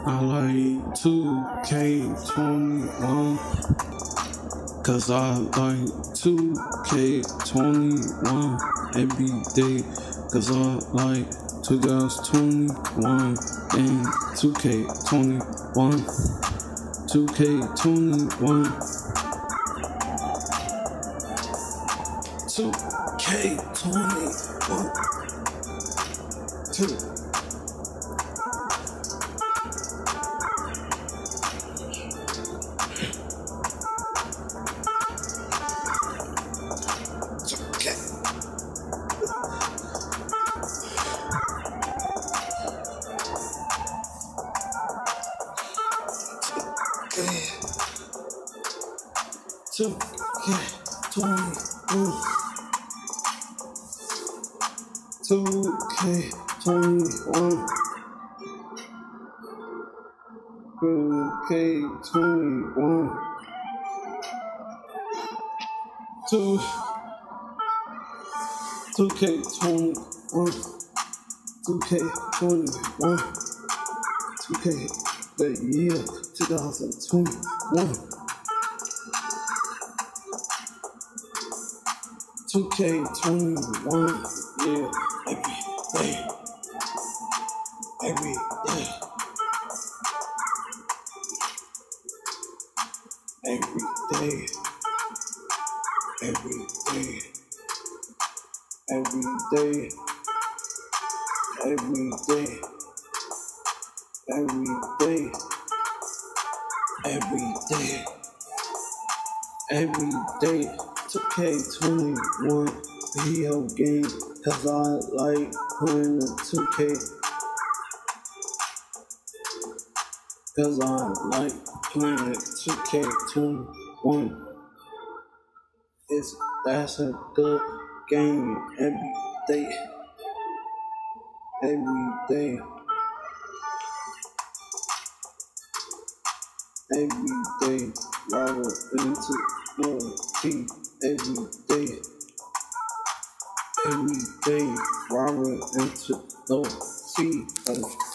I like 2K21, cause I like 2K21 every day, cause I like 2021 and 2K21, 2K21, 2K21, 2. Two K 21, 2K21, 2K21, 2K21, 2K21, 2K the year 2021. 2K21, yeah, every day, every day, every day, every day, every day, every day, every day, every day, every day. 2K21 video game, cause I like playing the 2K, cause I like playing the 2K21. That's a good game every day, every day, every day, rather into more tea, every day, rather into no tea.